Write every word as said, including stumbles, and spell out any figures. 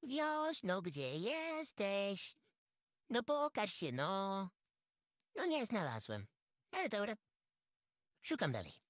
Wiosno, gdzie jesteś? No pokaż się, no. No nie znalazłem. Ale dobra. Szukam dalej.